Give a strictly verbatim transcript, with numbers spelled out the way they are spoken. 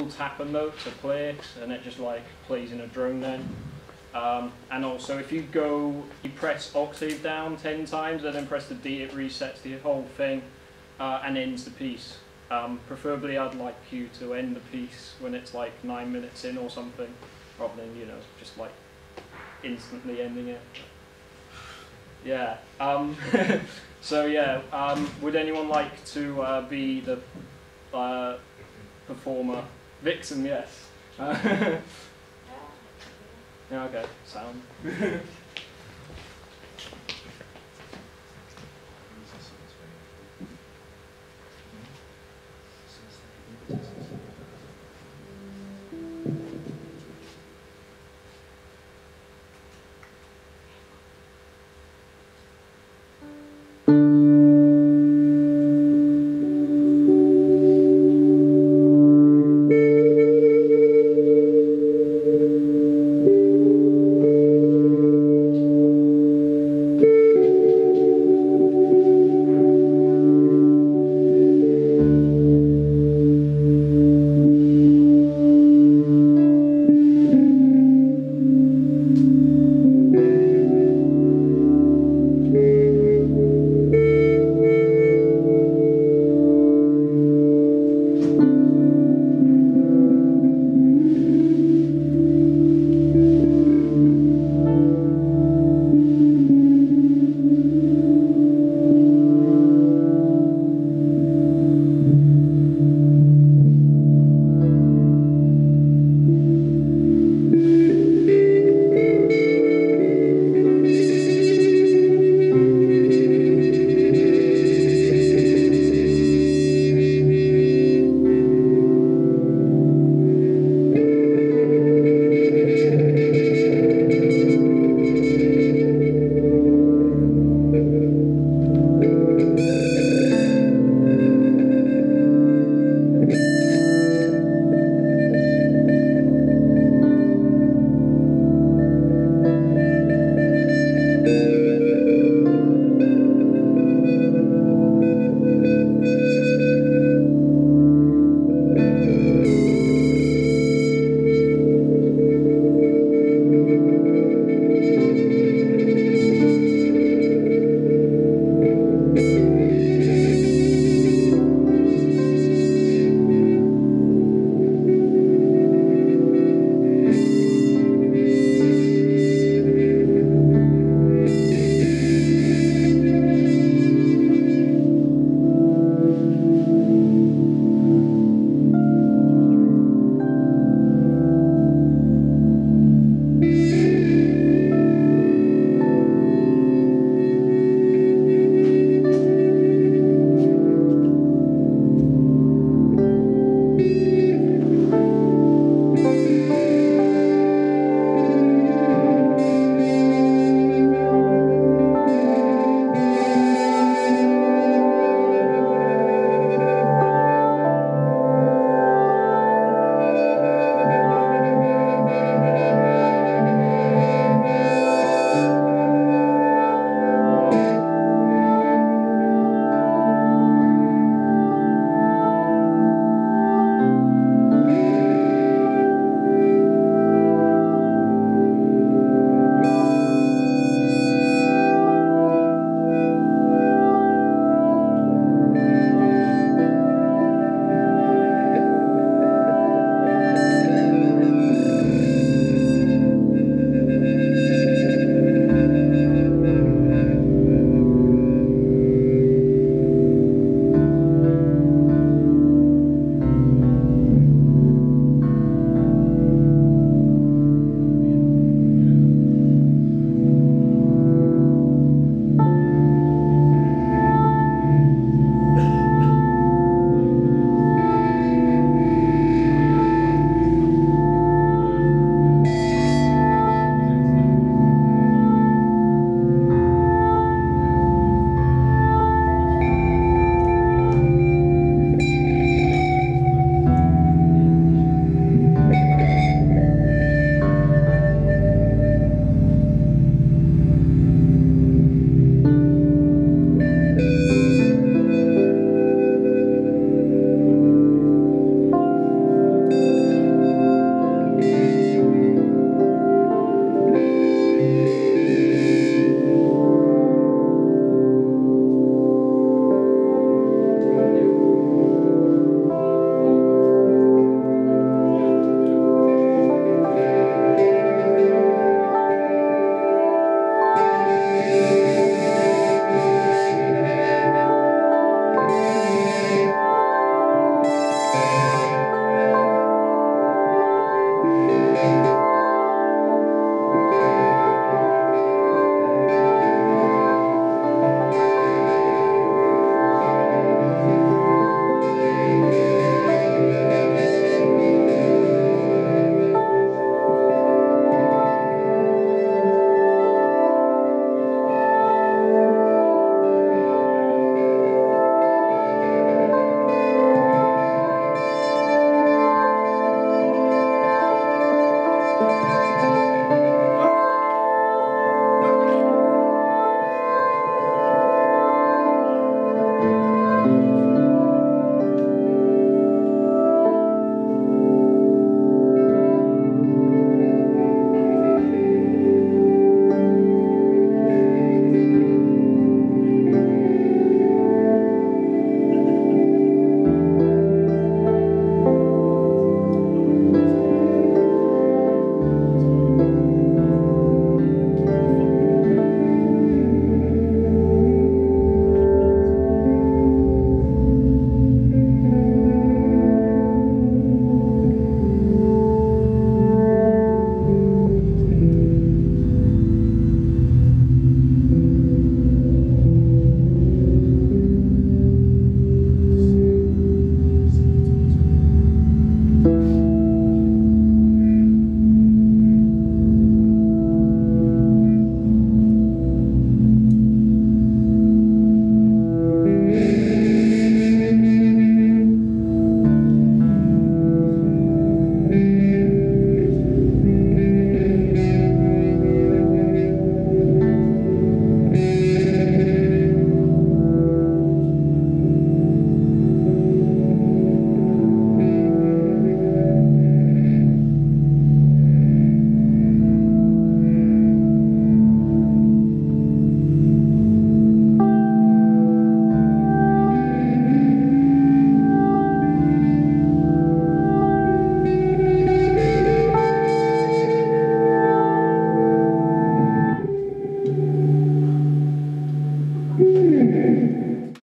single tap a note to play it, and it just like plays in a drone then. Um, and also, if you go, you press octave down ten times, and then press the D, it resets the whole thing uh, and ends the piece. Um, preferably, I'd like you to end the piece when it's like nine minutes in or something, rather than, you know, just like instantly ending it. Yeah. Um, so yeah, um, would anyone like to uh, be the uh, performer? Vixen, yes. Uh, yeah, okay, sound.